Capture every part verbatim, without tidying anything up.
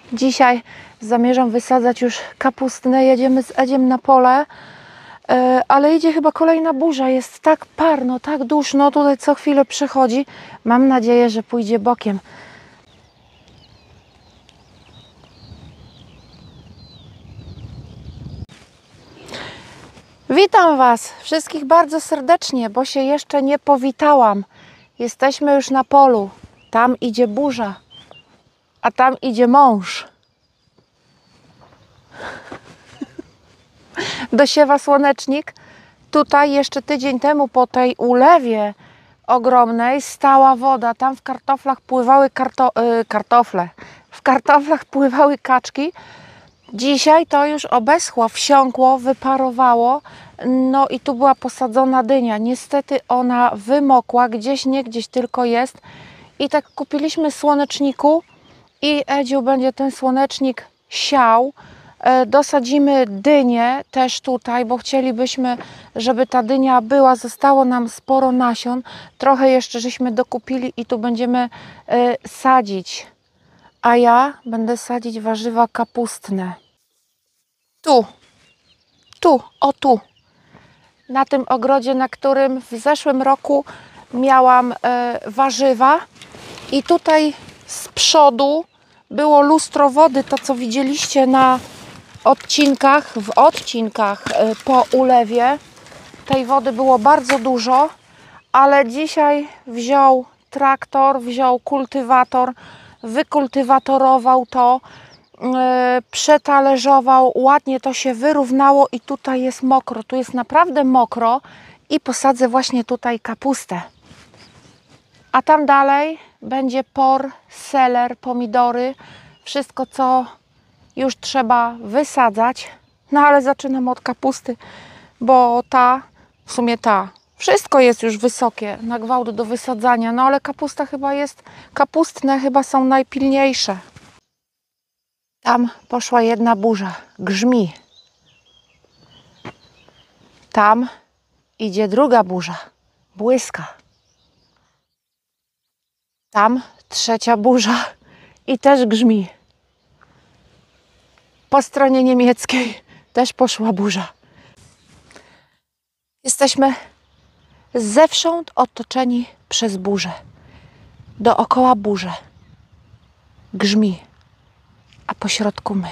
Dzisiaj zamierzam wysadzać już kapustę. Jedziemy z Edziem na pole, ale idzie chyba kolejna burza. Jest tak parno, tak duszno. Tutaj co chwilę przychodzi. Mam nadzieję, że pójdzie bokiem. Witam Was wszystkich bardzo serdecznie, bo się jeszcze nie powitałam. Jesteśmy już na polu. Tam idzie burza, a tam idzie mąż. Dosiewa słonecznik. Tutaj jeszcze tydzień temu po tej ulewie ogromnej stała woda. Tam w kartoflach pływały karto yy, kartofle. W kartoflach pływały kaczki. Dzisiaj to już obeschło, wsiąkło, wyparowało. No i tu była posadzona dynia. Niestety ona wymokła, gdzieś nie gdzieś tylko jest. I tak kupiliśmy słoneczniku i Edziu będzie ten słonecznik siał. Dosadzimy dynię też tutaj, bo chcielibyśmy, żeby ta dynia była. Zostało nam sporo nasion. Trochę jeszcze żeśmy dokupili i tu będziemy sadzić. A ja będę sadzić warzywa kapustne. Tu, tu, o tu. Na tym ogrodzie, na którym w zeszłym roku miałam e, warzywa. I tutaj z przodu było lustro wody, to co widzieliście na odcinkach, w odcinkach e, po ulewie. Tej wody było bardzo dużo, ale dzisiaj wziął traktor, wziął kultywator, wykultywatorował to, yy, przetalerzował, ładnie to się wyrównało i tutaj jest mokro, tu jest naprawdę mokro i posadzę właśnie tutaj kapustę. A tam dalej będzie por, seler, pomidory, wszystko co już trzeba wysadzać. No ale zaczynam od kapusty, bo ta, w sumie ta, wszystko jest już wysokie, na gwałt do wysadzania, no ale kapusta chyba jest, kapustne chyba są najpilniejsze. Tam poszła jedna burza, grzmi. Tam idzie druga burza, błyska. Tam trzecia burza i też grzmi. Po stronie niemieckiej też poszła burza. Jesteśmy zewsząd otoczeni przez burzę. Dookoła burze. Grzmi. A po środku my.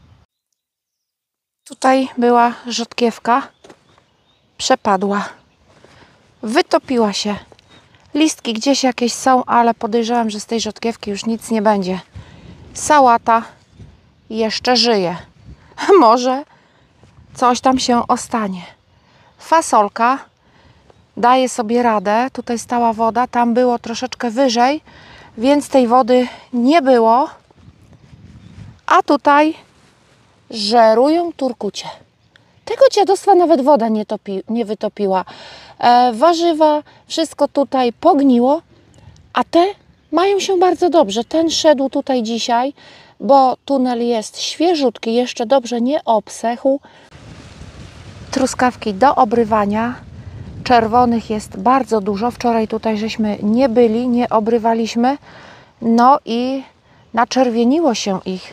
Tutaj była rzodkiewka. Przepadła. Wytopiła się. Listki gdzieś jakieś są, ale podejrzewam, że z tej rzodkiewki już nic nie będzie. Sałata jeszcze żyje. Może coś tam się ostanie. Fasolka daje sobie radę. Tutaj stała woda, tam było troszeczkę wyżej, więc tej wody nie było. A tutaj żerują turkucie. Tego dziadostwa nawet woda nie, topi, nie wytopiła. E, warzywa, wszystko tutaj pogniło, a te mają się bardzo dobrze. Ten szedł tutaj dzisiaj, bo tunel jest świeżutki, jeszcze dobrze nie obsechł. Truskawki do obrywania. Czerwonych jest bardzo dużo. Wczoraj tutaj żeśmy nie byli, nie obrywaliśmy. No i naczerwieniło się ich.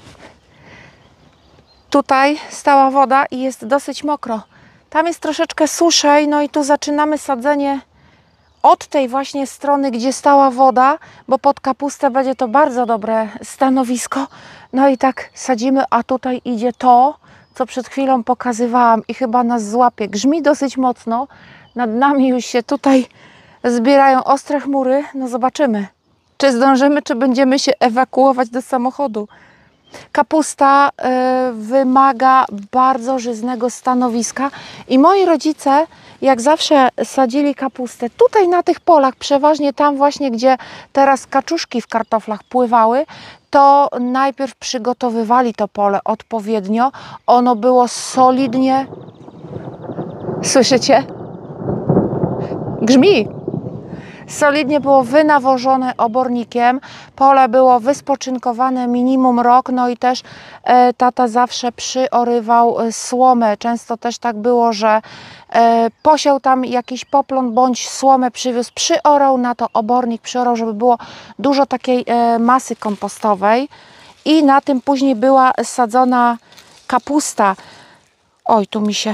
Tutaj stała woda i jest dosyć mokro. Tam jest troszeczkę suszej, no i tu zaczynamy sadzenie od tej właśnie strony, gdzie stała woda, bo pod kapustę będzie to bardzo dobre stanowisko. No i tak sadzimy, a tutaj idzie to, co przed chwilą pokazywałam i chyba nas złapie. Grzmi dosyć mocno. Nad nami już się tutaj zbierają ostre chmury. No zobaczymy, czy zdążymy, czy będziemy się ewakuować do samochodu. Kapusta y, wymaga bardzo żyznego stanowiska i moi rodzice jak zawsze sadzili kapustę tutaj na tych polach, przeważnie tam właśnie, gdzie teraz kaczuszki w kartoflach pływały, to najpierw przygotowywali to pole odpowiednio. Ono było solidnie... Słyszycie? Grzmi! Solidnie było wynawożone obornikiem, pole było wyspoczynkowane minimum rok, no i też e, tata zawsze przyorywał e, słomę. Często też tak było, że e, posiał tam jakiś poplon bądź słomę przywiózł, przyorał na to obornik, przyorał, żeby było dużo takiej e, masy kompostowej. i na tym później była sadzona kapusta. Oj, tu mi się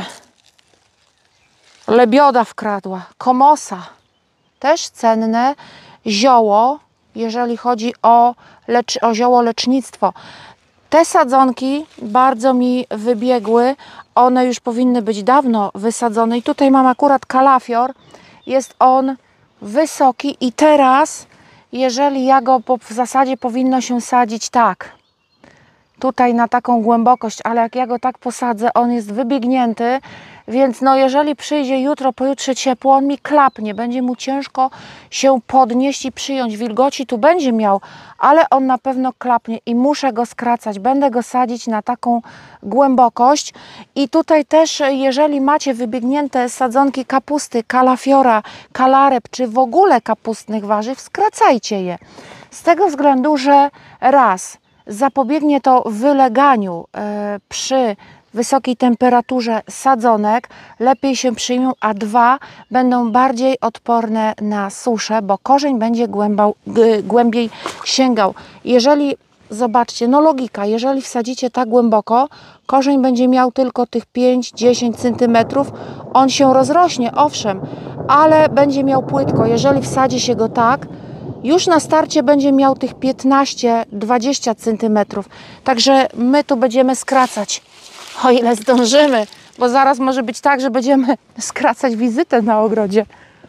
lebioda wkradła. Komosa. Też cenne zioło, jeżeli chodzi o, lecz, o zioło lecznictwo. Te sadzonki bardzo mi wybiegły. One już powinny być dawno wysadzone. I tutaj mam akurat kalafior. Jest on wysoki i teraz, jeżeli ja go, bo w zasadzie powinno się sadzić tak, tutaj na taką głębokość, ale jak ja go tak posadzę, on jest wybiegnięty, więc no jeżeli przyjdzie jutro, pojutrze ciepło, on mi klapnie, będzie mu ciężko się podnieść i przyjąć wilgoci, tu będzie miał, ale on na pewno klapnie i muszę go skracać, będę go sadzić na taką głębokość. I tutaj też, jeżeli macie wybiegnięte sadzonki kapusty, kalafiora, kalarep, czy w ogóle kapustnych warzyw, skracajcie je, z tego względu, że raz, zapobiegnie to wyleganiu e, przy wysokiej temperaturze sadzonek, lepiej się przyjmą, a dwa, będą bardziej odporne na suszę, bo korzeń będzie głębał, g, głębiej sięgał. Jeżeli, zobaczcie, no logika, jeżeli wsadzicie tak głęboko, korzeń będzie miał tylko tych pięć do dziesięciu centymetrów, on się rozrośnie, owszem, ale będzie miał płytko. Jeżeli wsadzi się go tak, już na starcie będzie miał tych piętnaście do dwudziestu centymetrów. Także my tu będziemy skracać, o ile zdążymy, bo zaraz może być tak, że będziemy skracać wizytę na ogrodzie.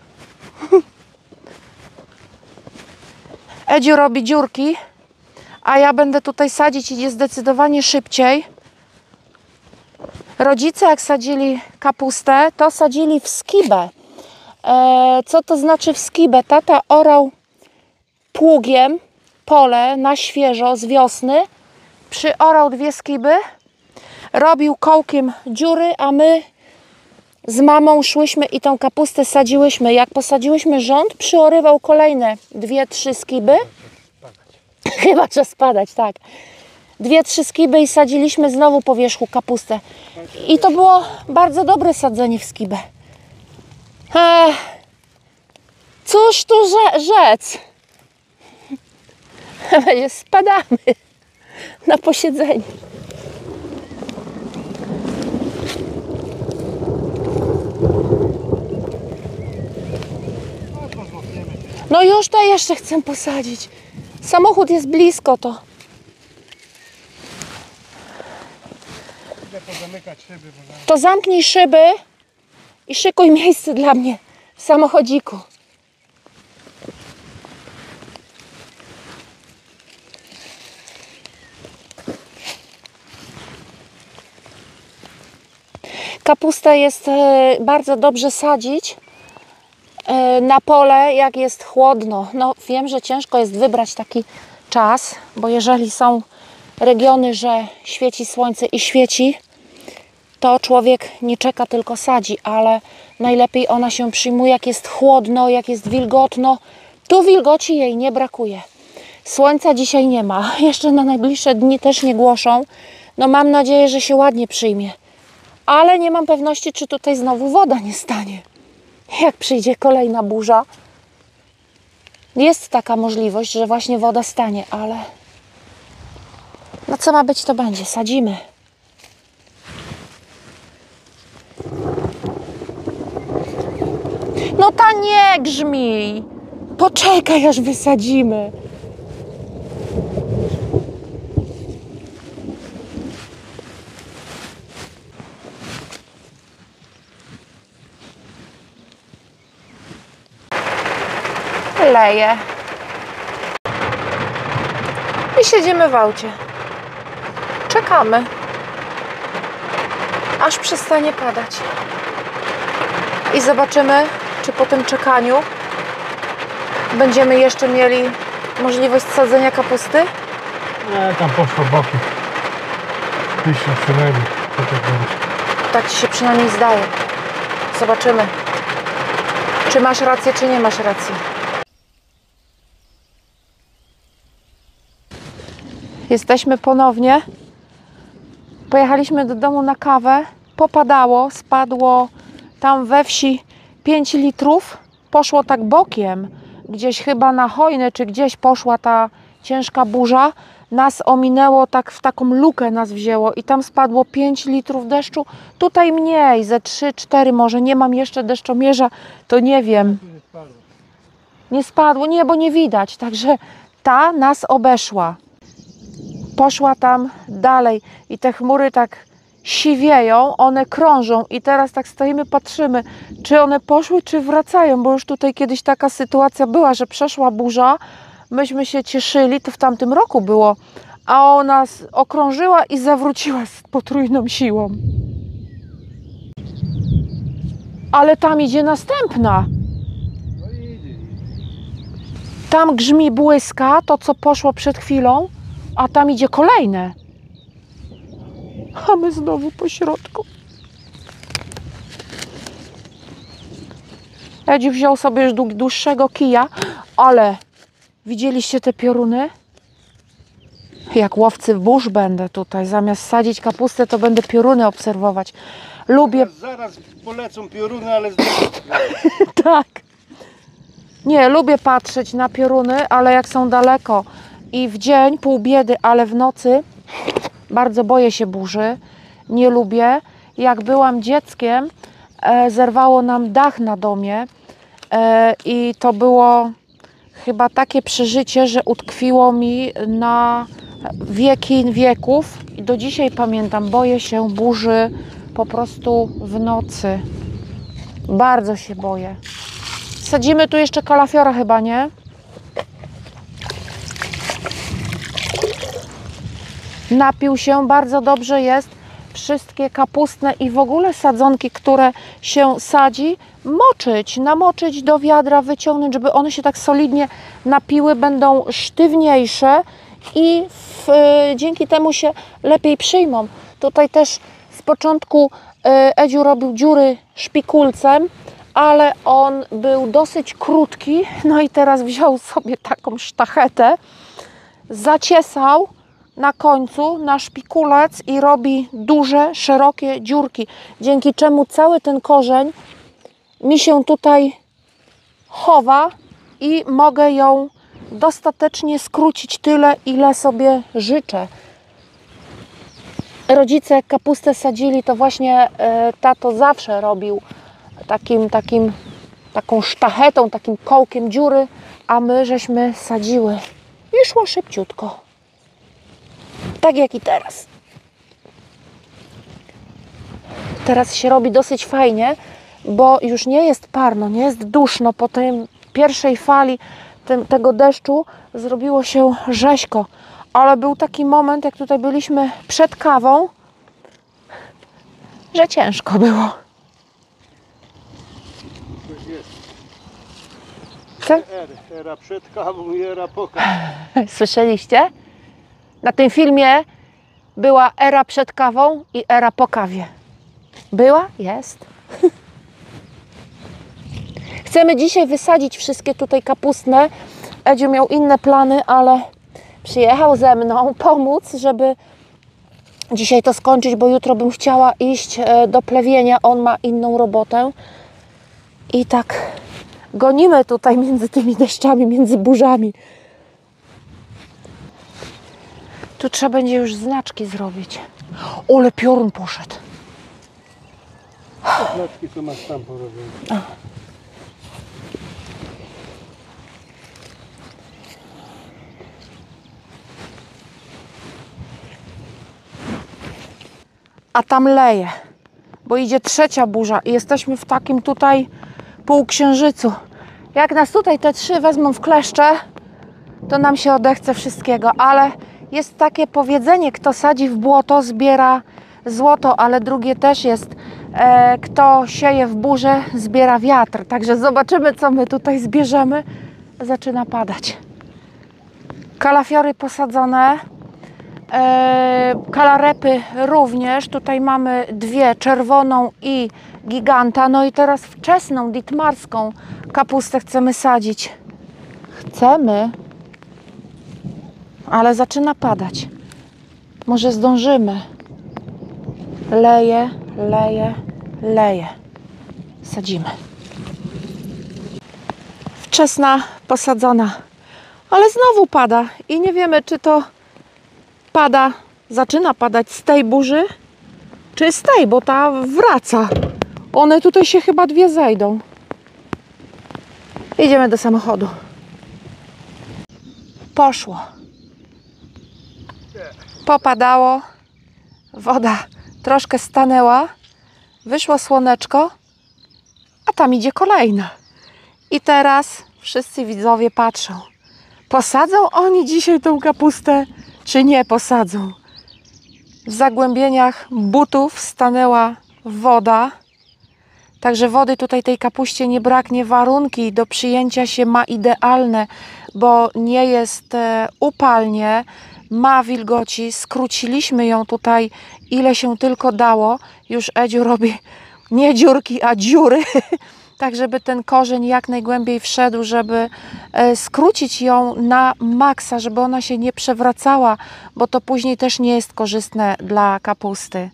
Edziu robi dziurki, a ja będę tutaj sadzić i jest zdecydowanie szybciej. Rodzice jak sadzili kapustę, to sadzili w skibę. E, co to znaczy w skibę? Tata orał pługiem pole na świeżo z wiosny, przyorał dwie skiby, robił kołkiem dziury, a my z mamą szłyśmy i tą kapustę sadziłyśmy. Jak posadziłyśmy rząd, przyorywał kolejne dwie, trzy skiby. Chyba czas spadać, tak. Dwie, trzy skiby i sadziliśmy znowu po wierzchu kapustę. I to było bardzo dobre sadzenie w skibę. Ech, cóż tu rzec? Spadamy na posiedzenie. No już to jeszcze chcę posadzić. Samochód jest blisko, to. To zamknij szyby i szykuj miejsce dla mnie w samochodziku. Kapustę jest bardzo dobrze sadzić na pole, jak jest chłodno. No wiem, że ciężko jest wybrać taki czas, bo jeżeli są regiony, że świeci słońce i świeci, to człowiek nie czeka, tylko sadzi, ale najlepiej ona się przyjmuje, jak jest chłodno, jak jest wilgotno. Tu wilgoci jej nie brakuje. Słońca dzisiaj nie ma. Jeszcze na najbliższe dni też nie głoszą. No mam nadzieję, że się ładnie przyjmie. Ale nie mam pewności, czy tutaj znowu woda nie stanie. Jak przyjdzie kolejna burza, jest taka możliwość, że właśnie woda stanie, ale no co ma być, to będzie. Sadzimy. No ta nie grzmi. Poczekaj, aż wysadzimy. Leje. I siedzimy w aucie. Czekamy, aż przestanie padać. I zobaczymy, czy po tym czekaniu będziemy jeszcze mieli możliwość sadzenia kapusty. Nie, tam poszło boki. Pisze przynajmniej. Tak ci się przynajmniej zdaje. Zobaczymy, czy masz rację, czy nie masz racji. Jesteśmy ponownie. Pojechaliśmy do domu na kawę. Popadało, spadło tam we wsi pięć litrów. Poszło tak bokiem. Gdzieś chyba na Hojny, czy gdzieś poszła ta ciężka burza. nas ominęło, tak w taką lukę nas wzięło i tam spadło pięć litrów deszczu. Tutaj mniej, ze trzy cztery może. Nie mam jeszcze deszczomierza, to nie wiem. Nie spadło, nie, bo nie widać. Także ta nas obeszła. Poszła tam dalej i te chmury tak siwieją, one krążą i teraz tak stoimy, patrzymy, czy one poszły, czy wracają, bo już tutaj kiedyś taka sytuacja była, że przeszła burza, myśmy się cieszyli, to w tamtym roku było, a ona okrążyła i zawróciła z potrójną siłą. Ale tam idzie następna. Tam grzmi błyska, to co poszło przed chwilą, a tam idzie kolejne. A my znowu po środku. Edziu wziął sobie już dłuższego kija, ale widzieliście te pioruny? Jak łowcy burz będę tutaj. Zamiast sadzić kapustę, to będę pioruny obserwować. Lubię... Zaraz, zaraz polecą pioruny, ale z... Tak. Nie, lubię patrzeć na pioruny, ale jak są daleko i w dzień pół biedy, ale w nocy bardzo boję się burzy. Nie lubię. Jak byłam dzieckiem, e, zerwało nam dach na domie e, i to było chyba takie przeżycie, że utkwiło mi na wieki wieków i do dzisiaj pamiętam, boję się burzy po prostu w nocy. Bardzo się boję. Sadzimy tu jeszcze kalafiora chyba, nie? Napił się, bardzo dobrze jest. Wszystkie kapustne i w ogóle sadzonki, które się sadzi, moczyć, namoczyć do wiadra, wyciągnąć, żeby one się tak solidnie napiły, będą sztywniejsze i w, y, dzięki temu się lepiej przyjmą. Tutaj też z początku y, Edziu robił dziury szpikulcem, ale on był dosyć krótki, no i teraz wziął sobie taką sztachetę, zaciesał na końcu na szpikulec i robi duże, szerokie dziurki, dzięki czemu cały ten korzeń mi się tutaj chowa i mogę ją dostatecznie skrócić tyle, ile sobie życzę. Rodzice jak kapustę sadzili, to właśnie y, tato zawsze robił takim, takim, taką sztachetą, takim kołkiem dziury, a my żeśmy sadziły i szło szybciutko. Tak jak i teraz. Teraz się robi dosyć fajnie, bo już nie jest parno, nie jest duszno. Po tej pierwszej fali tym, tego deszczu zrobiło się rzeźko. Ale był taki moment, jak tutaj byliśmy przed kawą, że ciężko było. Co? Era przed kawą i era po kawie. Słyszeliście? Na tym filmie była era przed kawą i era po kawie. Była? Jest. Chcemy dzisiaj wysadzić wszystkie tutaj kapustne. Edziu miał inne plany, ale przyjechał ze mną pomóc, żeby dzisiaj to skończyć, bo jutro bym chciała iść do plewienia. On ma inną robotę. I tak gonimy tutaj między tymi deszczami, między burzami. Tu trzeba będzie już znaczki zrobić. Ole, piorun poszedł. Znaczki to masz tam porobione. A tam leje, bo idzie trzecia burza i jesteśmy w takim tutaj półksiężycu. Jak nas tutaj te trzy wezmą w kleszcze, to nam się odechce wszystkiego, ale jest takie powiedzenie, kto sadzi w błoto, zbiera złoto, ale drugie też jest, e, kto sieje w burzę, zbiera wiatr. Także zobaczymy, co my tutaj zbierzemy. Zaczyna padać. Kalafiory posadzone, e, kalarepy również. Tutaj mamy dwie, czerwoną i giganta. No i teraz wczesną, ditmarską kapustę chcemy sadzić. Chcemy, ale zaczyna padać. Może zdążymy. Leje, leje, leje. Sadzimy. Wczesna, posadzona. Ale znowu pada i nie wiemy, czy to pada, zaczyna padać z tej burzy, czy z tej, bo ta wraca. One tutaj się chyba dwie zejdą. Idziemy do samochodu. Poszło. Popadało. Woda troszkę stanęła. Wyszło słoneczko. A tam idzie kolejna. I teraz wszyscy widzowie patrzą. Posadzą oni dzisiaj tą kapustę, czy nie posadzą? W zagłębieniach butów stanęła woda. Także wody tutaj tej kapuście nie braknie. Warunki do przyjęcia się ma idealne, bo nie jest e, upalnie, ma wilgoci. Skróciliśmy ją tutaj ile się tylko dało. Już Edziu robi nie dziurki, a dziury. Tak, żeby ten korzeń jak najgłębiej wszedł, żeby e, skrócić ją na maksa, żeby ona się nie przewracała, bo to później też nie jest korzystne dla kapusty.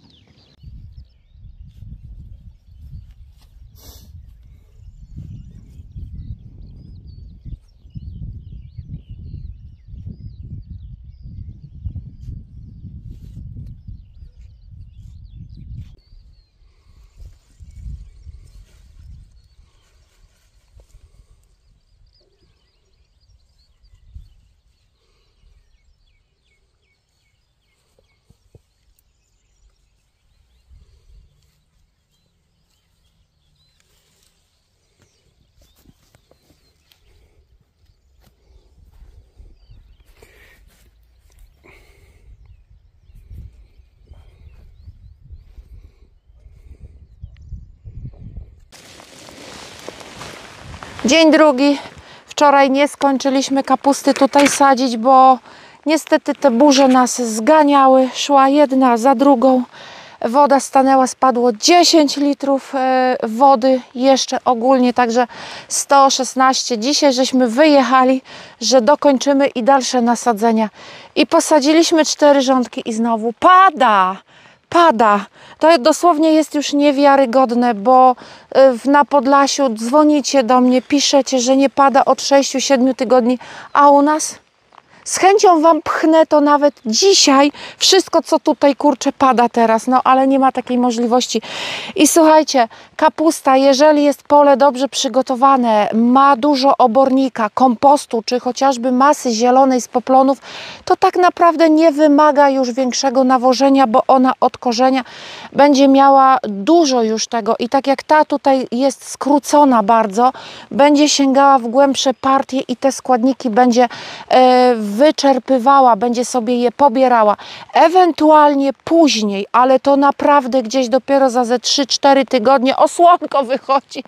Dzień drugi. Wczoraj nie skończyliśmy kapusty tutaj sadzić, bo niestety te burze nas zganiały. Szła jedna za drugą. Woda stanęła, spadło dziesięć litrów wody jeszcze ogólnie, także sto szesnaście. Dzisiaj żeśmy wyjechali, że dokończymy i dalsze nasadzenia. I posadziliśmy cztery rządki i znowu pada. Pada. To dosłownie jest już niewiarygodne, bo na Podlasiu dzwonicie do mnie, piszecie, że nie pada od sześciu siedmiu tygodni, a u nas z chęcią Wam pchnę to nawet dzisiaj, wszystko co tutaj kurczę pada teraz, no ale nie ma takiej możliwości. I słuchajcie, kapusta, jeżeli jest pole dobrze przygotowane, ma dużo obornika, kompostu, czy chociażby masy zielonej z poplonów, to tak naprawdę nie wymaga już większego nawożenia, bo ona od korzenia będzie miała dużo już tego i tak jak ta tutaj jest skrócona bardzo, będzie sięgała w głębsze partie i te składniki będzie e, wyczerpywała, będzie sobie je pobierała. Ewentualnie później, ale to naprawdę gdzieś dopiero za ze trzy cztery tygodnie, o słonko wychodzi,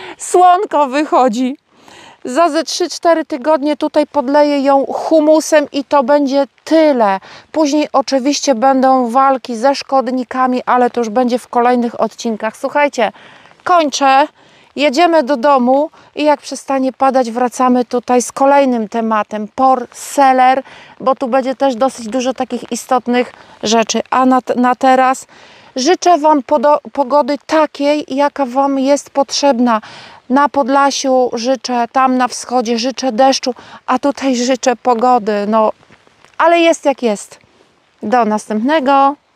słonko wychodzi. Za ze trzy cztery tygodnie tutaj podleję ją humusem i to będzie tyle. Później oczywiście będą walki ze szkodnikami, ale to już będzie w kolejnych odcinkach. Słuchajcie, kończę. Jedziemy do domu i jak przestanie padać, wracamy tutaj z kolejnym tematem. Por seller, bo tu będzie też dosyć dużo takich istotnych rzeczy. A na, na teraz życzę Wam pogody takiej, jaka Wam jest potrzebna. Na Podlasiu życzę, tam na wschodzie życzę deszczu, a tutaj życzę pogody. No, ale jest jak jest. Do następnego.